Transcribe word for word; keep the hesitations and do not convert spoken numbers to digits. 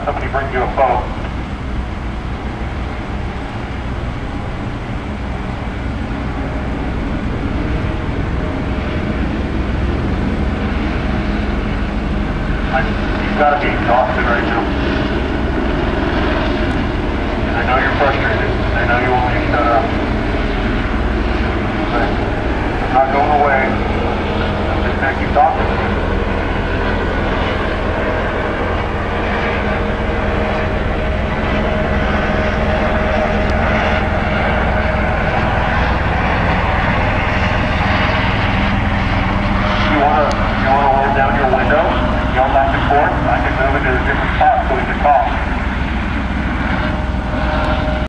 somebody bring you a phone. I, you've got to be exhausted right now. And I know you're frustrated. I know you want me to shut up. But I'm not going away.